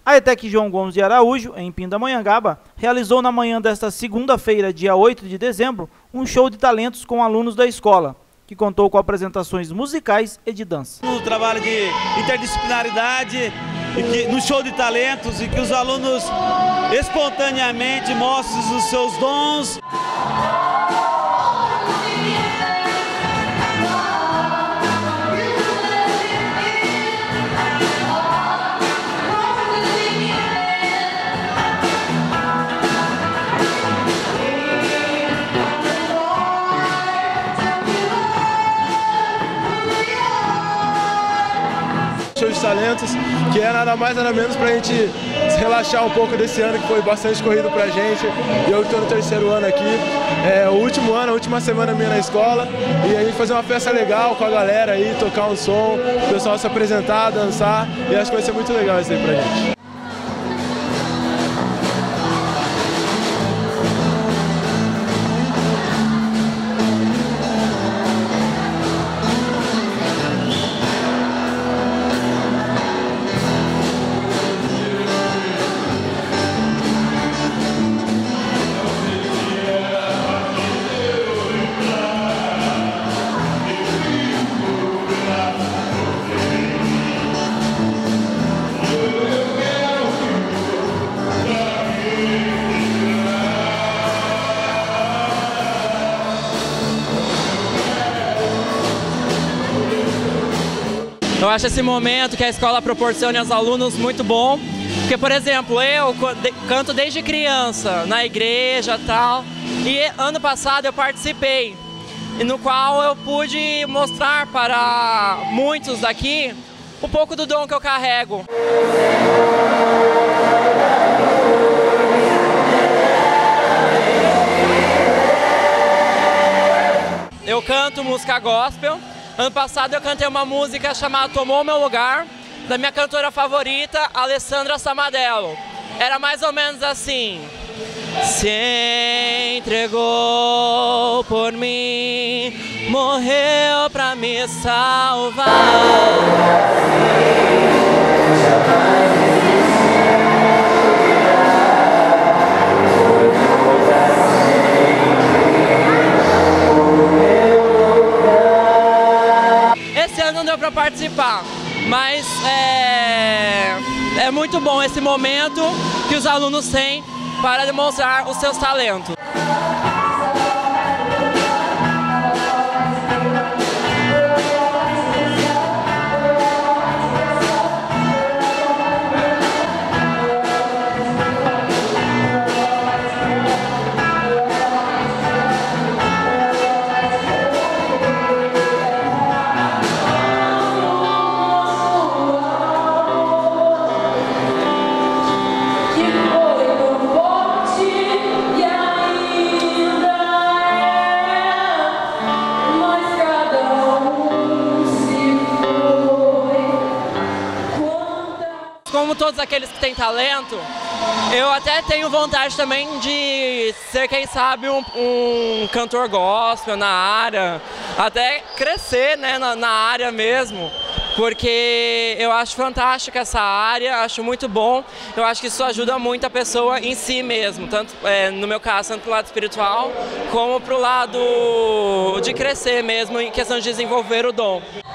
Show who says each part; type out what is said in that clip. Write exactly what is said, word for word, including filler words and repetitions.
Speaker 1: A ETEC João Gomes de Araújo, em Pindamonhangaba, realizou na manhã desta segunda-feira, dia oito de dezembro, um show de talentos com alunos da escola, que contou com apresentações musicais e de dança.
Speaker 2: No trabalho de interdisciplinaridade, e que, no show de talentos, e que os alunos espontaneamente mostrem os seus dons.
Speaker 3: Show de talentos, que é nada mais nada menos para a gente se relaxar um pouco desse ano que foi bastante corrido pra gente. E eu estou no terceiro ano aqui, é o último ano, a última semana minha na escola, e a gente fazer uma festa legal com a galera aí, tocar um som, o pessoal se apresentar, dançar, e acho que vai ser muito legal isso aí pra gente.
Speaker 4: Eu acho esse momento que a escola proporciona aos alunos muito bom, porque, por exemplo, eu canto desde criança, na igreja e tal, e ano passado eu participei, no qual eu pude mostrar para muitos daqui um pouco do dom que eu carrego. Eu canto música gospel. Ano passado eu cantei uma música chamada Tomou Meu Lugar, da minha cantora favorita, Alessandra Samadello. Era mais ou menos assim: se entregou por mim, morreu pra me salvar. Não deu para participar, mas é, é muito bom esse momento que os alunos têm para demonstrar os seus talentos. Como todos aqueles que têm talento, eu até tenho vontade também de ser, quem sabe, um, um cantor gospel na área, até crescer, né, na, na área mesmo, porque eu acho fantástica essa área, acho muito bom, eu acho que isso ajuda muito a pessoa em si mesmo, tanto é, no meu caso, tanto pro lado espiritual, como pro lado de crescer mesmo, em questão de desenvolver o dom.